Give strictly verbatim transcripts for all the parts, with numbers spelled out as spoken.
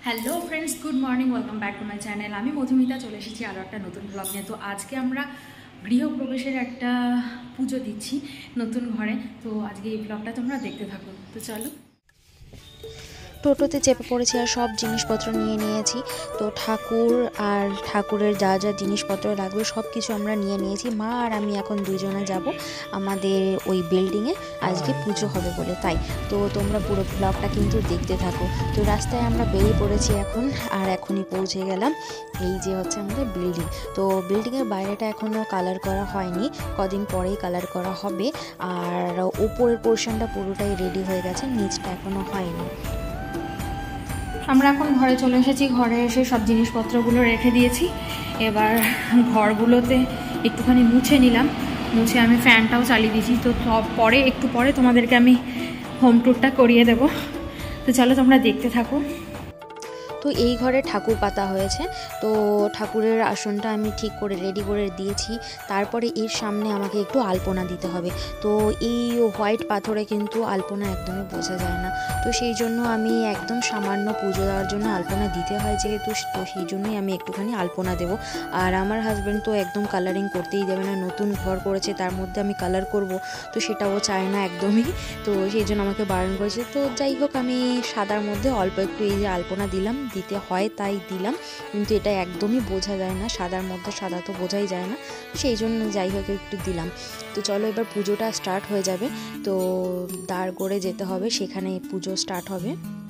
Hello friends, good morning, welcome back to my channel. আমি মধুমিতা চলে এসেছি আরও একটা নতুন ব্লগ নিয়ে। তো আজকে আমরা গৃহপ্রবেশের একটা পুজো দিচ্ছি নতুন ঘরে। তো আজকে এই ব্লগটা তোমরা দেখতে থাকো। তো চলো। টোটোতে চেপে পড়েছি আর সব জিনিসপত্র নিয়ে নিয়েছি। তো ঠাকুর আর ঠাকুরের যা যা জিনিসপত্র লাগবে সব কিছু আমরা নিয়ে নিয়েছি। মা আর আমি এখন দুজনে যাব আমাদের ওই বিল্ডিংয়ে, আজকে পুজো হবে বলে। তাই তো তোমরা পুরো ব্লগটা কিন্তু দেখতে থাকো। তো রাস্তায় আমরা বেরিয়ে পড়েছি এখন, আর এখনই পৌঁছে গেলাম। এই যে হচ্ছে আমাদের বিল্ডিং। তো বিল্ডিংয়ের বাইরেটা এখনও কালার করা হয়নি, কদিন পরেই কালার করা হবে। আর ওপরের পোর্শনটা পুরোটাই রেডি হয়ে গেছে, নিচটা এখনও হয়নি। আমরা এখন ঘরে চলে এসেছি। ঘরে এসে সব জিনিসপত্রগুলো রেখে দিয়েছি। এবার ঘরগুলোতে একটুখানি মুছে নিলাম, মুছে আমি ফ্যানটাও চালিয়ে দিয়েছি। তো পরে একটু পরে তোমাদেরকে আমি হোম ট্যুরটা করিয়ে দেব। তো চলো তোমরা দেখতে থাকো। তো এই ঘরে ঠাকুর পাতা হয়েছে। তো ঠাকুরের আসনটা আমি ঠিক করে রেডি করে দিয়েছি। তারপরে এর সামনে আমাকে একটু আলপনা দিতে হবে। তো এই হোয়াইট পাথরে কিন্তু আলপনা একদমই বোঝা যায় না। তো সেই জন্য আমি একদম সামান্য পুজো দেওয়ার জন্য আলপনা দিতে হয় যেহেতু, তো সেই জন্যই আমি একটুখানি আলপনা দেব। আর আমার হাজব্যান্ড তো একদম কালারিং করতেই দেবে না। নতুন ঘর করেছে, তার মধ্যে আমি কালার করব, তো সেটাও চায় না একদমই। তো সেই জন্য আমাকে বারণ করেছে। তো যাই হোক, আমি সাদার মধ্যে অল্প একটু এই যে আলপনা দিলাম, দিতে হয় তাই দিলাম, কিন্তু এটা একদমই বোঝা যায় না। সাদার মধ্যে সাদা তো বোঝাই যায় না, সেই জন্য যাই হোক একটু দিলাম। তো চলো এবার পুজোটা স্টার্ট হয়ে যাবে। তো দাঁড় করে যেতে হবে, সেখানে পুজো স্টার্ট হবে।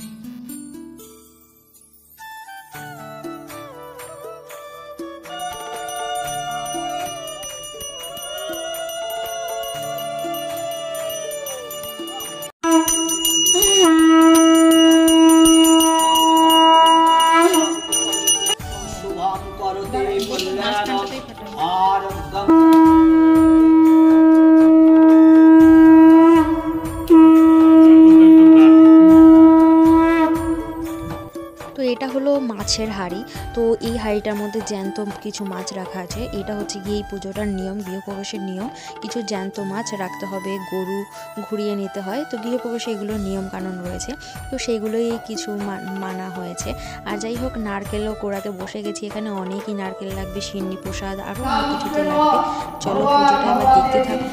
তো এটা হলো মাছের হাঁড়ি। তো এই হাঁড়িটার মধ্যে জ্যান্ত কিছু মাছ রাখা আছে। এটা হচ্ছে গিয়ে এই পুজোটার নিয়ম, গৃহপ্রবেশের নিয়ম। কিছু জ্যান্ত মাছ রাখতে হবে, গরু ঘুরিয়ে নিতে হয়। তো গৃহপ্রবেশে এগুলোর নিয়ম কানুন রয়েছে, তো সেইগুলোই কিছু মানা হয়েছে। আর যাই হোক, নারকেলও কোড়াতে বসে গেছি। এখানে অনেকই নারকেল লাগবে, সিন্নি প্রসাদ আরও অনেক কিছুতে লাগবে। চলো পুজোটা এবার দেখতে থাকো।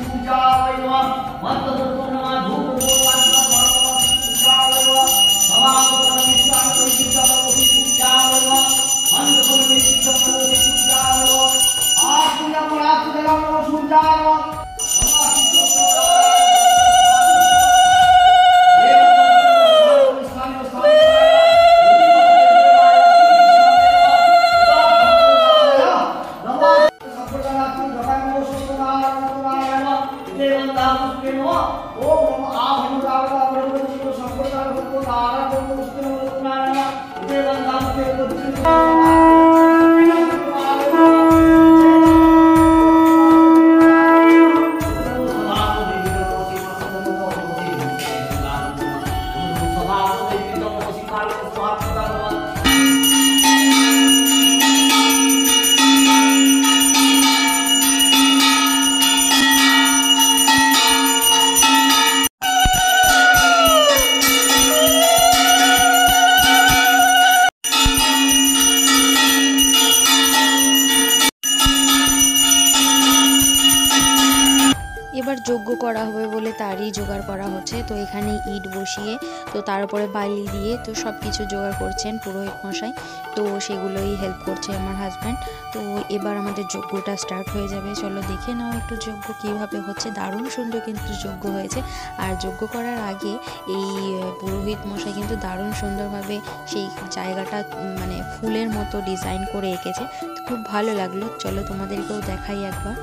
এবার যজ্ঞ করা হবে বলে তারই জোগাড় করা হচ্ছে। তো এখানে ইট বসিয়ে, তো তার উপরে বালি দিয়ে, তো সব কিছু জোগাড় করছেন পুরোহিত মশাই। তো সেগুলোই হেল্প করছে আমার হাজব্যান্ড। তো এবার আমাদের যজ্ঞটা স্টার্ট হয়ে যাবে। চলো দেখে নাও একটু যজ্ঞ কীভাবে হচ্ছে। দারুণ সুন্দর কিন্তু যজ্ঞ হয়েছে। আর যজ্ঞ করার আগে এই পুরোহিত মশাই কিন্তু দারুণ সুন্দরভাবে সেই জায়গাটা মানে ফুলের মতো ডিজাইন করে এঁকেছে। তো খুব ভালো লাগলো। চলো তোমাদেরকেও দেখাই একবার।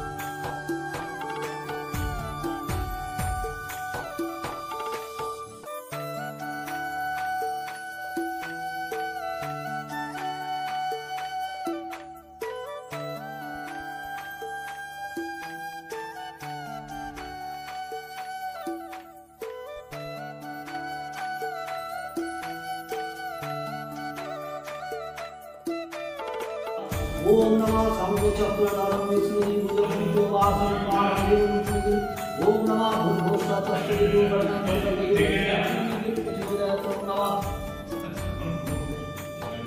ओम नमः सर्वचक्रधरं विष्णुं बुद्धं वासं पारणं ओम नमः भूर्भुवस्सुतस्थितिर्वर्णं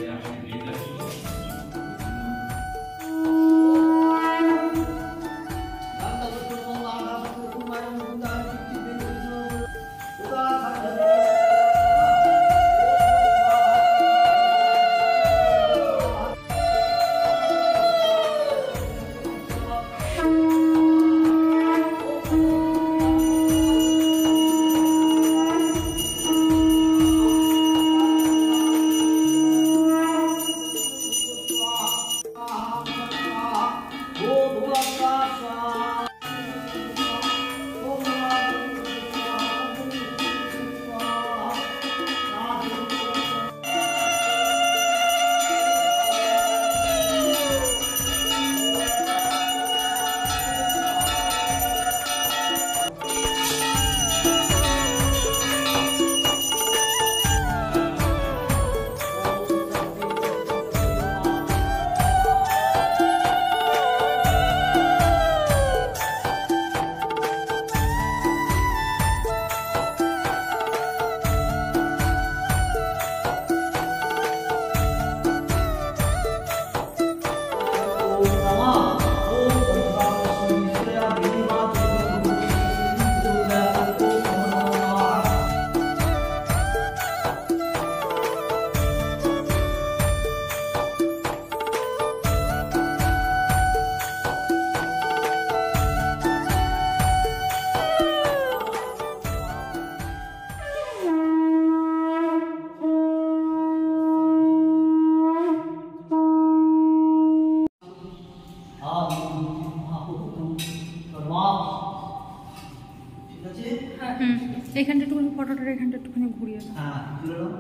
ফটোটার এখানটা একটুখানি ঘুরিয়ে দাও। হ্যাঁ তুলে নাও।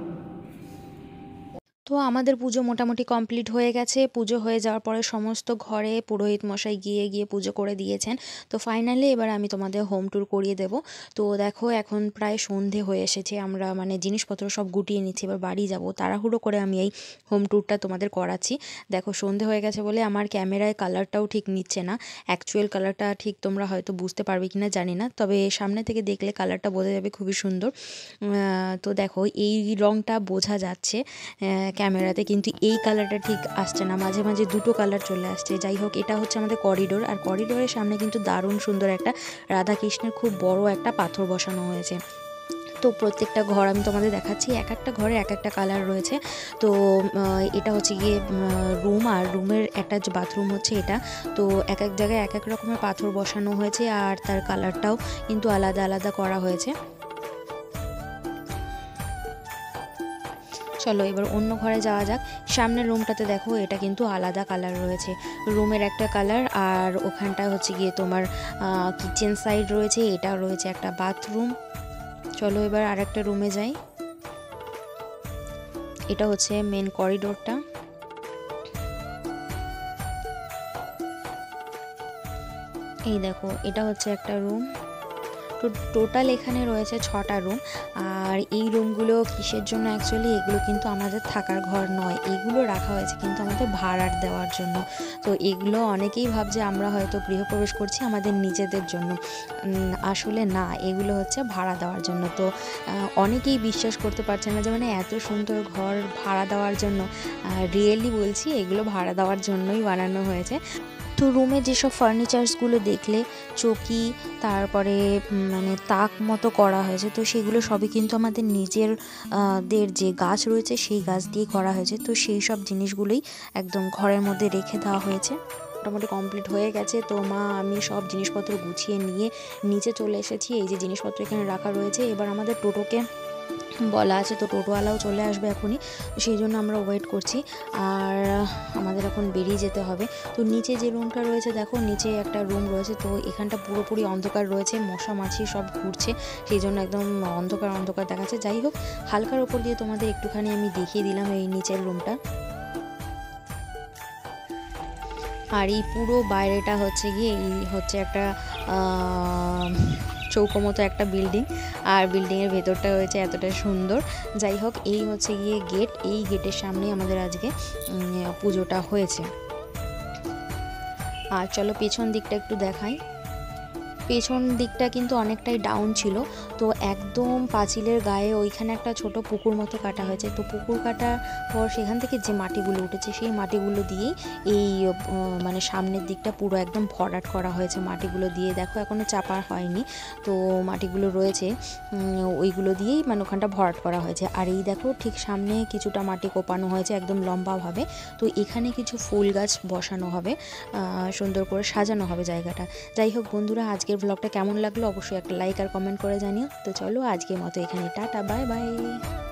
তো আমাদের পুজো মোটামুটি কমপ্লিট হয়ে গেছে। পুজো হয়ে যাওয়ার পরে সমস্ত ঘরে পুরোহিত মশাই গিয়ে গিয়ে পুজো করে দিয়েছেন। তো ফাইনালি এবার আমি তোমাদের হোম ট্যুর করিয়ে দেব। তো দেখো এখন প্রায় সন্ধে হয়ে এসেছে, আমরা মানে জিনিসপত্র সব গুটিয়ে নিচ্ছি, এবার বাড়ি যাব। তাড়াহুড়ো করে আমি এই হোম ট্যুরটা তোমাদের করাচ্ছি। দেখো সন্ধে হয়ে গেছে বলে আমার ক্যামেরায় কালারটাও ঠিক নিচ্ছে না, অ্যাকচুয়াল কালারটা ঠিক তোমরা হয়তো বুঝতে পারবে কি না জানি না, তবে সামনে থেকে দেখলে কালারটা বোঝা যাবে, খুবই সুন্দর। তো দেখো এই রঙটা বোঝা যাচ্ছে ক্যামেরাতে, কিন্তু এই কালারটা ঠিক আসছে না, মাঝে মাঝে দুটো কালার চলে আসছে। যাই হোক, এটা হচ্ছে আমাদের করিডোর, আর করিডোরের সামনে কিন্তু দারুণ সুন্দর একটা রাধাকৃষ্ণের খুব বড় একটা পাথর বসানো হয়েছে। তো প্রত্যেকটা ঘর আমি তোমাদের দেখাচ্ছি, এক একটা ঘরে এক একটা কালার রয়েছে। তো এটা হচ্ছে গিয়ে রুম, আর রুমের অ্যাটাচ বাথরুম হচ্ছে এটা। তো এক এক জায়গায় এক এক রকমের পাথর বসানো হয়েছে, আর তার কালারটাও কিন্তু আলাদা আলাদা করা হয়েছে। চলো এবার অন্য ঘরে যাওয়া যাক। সামনের রুমটাতে দেখো এটা কিন্তু আলাদা কালার রয়েছে, রুমের একটা কালার, আর ওখানটা হচ্ছে গিয়ে তোমার কিচেন সাইড রয়েছে, এটা রয়েছে একটা বাথরুম। চলো এবার আরেকটা রুমে যাই, এটা হচ্ছে মেন করিডোরটা। এই দেখো এটা হচ্ছে একটা রুম। তো টোটাল এখানে রয়েছে ছটা রুম। আর এই রুমগুলো কিসের জন্য, অ্যাকচুয়ালি এগুলো কিন্তু আমাদের থাকার ঘর নয়, এগুলো রাখা হয়েছে কিন্তু আমাদের ভাড়ার দেওয়ার জন্য। তো এগুলো অনেকেই ভাবছে আমরা হয়তো গৃহপ্রবেশ করছি আমাদের নিজেদের জন্য, আসলে না, এগুলো হচ্ছে ভাড়া দেওয়ার জন্য। তো অনেকেই বিশ্বাস করতে পারছে না যে মানে এত সুন্দর ঘর ভাড়া দেওয়ার জন্য, রিয়েলি বলছি এগুলো ভাড়া দেওয়ার জন্যই বানানো হয়েছে। তো রুমে যেসব ফার্নিচার্সগুলো দেখলে, চৌকি, তারপরে মানে তাক মতো করা হয়েছে, তো সেগুলো সবই কিন্তু আমাদের নিজের দের যে গাছ রয়েছে সেই গাছ দিয়ে করা হয়েছে। তো সেই সব জিনিসগুলোই একদম ঘরের মধ্যে রেখে দেওয়া হয়েছে। মোটামুটি কমপ্লিট হয়ে গেছে। তো মা আমি সব জিনিসপত্র গুছিয়ে নিয়ে নিচে চলে এসেছি, এই যে জিনিসপত্র এখানে রাখা রয়েছে। এবার আমাদের টোটোকে বলা আছে, তো টোটোওয়ালাও চলে আসবে এখনই, সেই জন্য আমরা ওয়েট করছি। আর আমাদের এখন বেরিয়ে যেতে হবে। তো নিচে যে রুমটা রয়েছে দেখো, নিচে একটা রুম রয়েছে, তো এখানটা পুরোপুরি অন্ধকার রয়েছে, মশা মাছি সব ঘুরছে, সেই জন্য একদম অন্ধকার অন্ধকার দেখাচ্ছে। যাই হোক, হালকার ওপর দিয়ে তোমাদের একটুখানি আমি দেখিয়ে দিলাম এই নিচের রুমটা। আর এই পুরো বাইরেটা হচ্ছে গিয়ে এই হচ্ছে একটা চৌকো মতো একটা বিল্ডিং, আর বিল্ডিংয়ের ভেতরটা হয়েছে এতটা সুন্দর। যাই হোক, এই হচ্ছে গিয়ে গেট, এই গেটের সামনে আমাদের আজকে পুজোটা হয়েছে। আর চলো পেছন দিকটা একটু দেখাই। পেছন দিকটা কিন্তু অনেকটাই ডাউন ছিল, তো একদম পাঁচিলের গায়ে ওইখানে একটা ছোট পুকুর মতো কাটা হয়েছে। তো পুকুর কাটার পর সেখান থেকে যে মাটিগুলো উঠেছে সেই মাটিগুলো দিয়েই এই মানে সামনের দিকটা পুরো একদম ভরাট করা হয়েছে মাটিগুলো দিয়ে। দেখো এখনও চাপা হয়নি, তো মাটিগুলো রয়েছে ওইগুলো দিয়েই মানে ওখানটা ভরাট করা হয়েছে। আর এই দেখো ঠিক সামনে কিছুটা মাটি কোপানো হয়েছে একদম লম্বাভাবে। তো এখানে কিছু ফুল গাছ বসানো হবে, সুন্দর করে সাজানো হবে জায়গাটা। যাই হোক বন্ধুরা, আজকের ব্লগটা কেমন লাগলো অবশ্যই একটা লাইক আর কমেন্ট করে জানিও। তো চলো আজকের মতো এখানে টাটা, বাই বাই।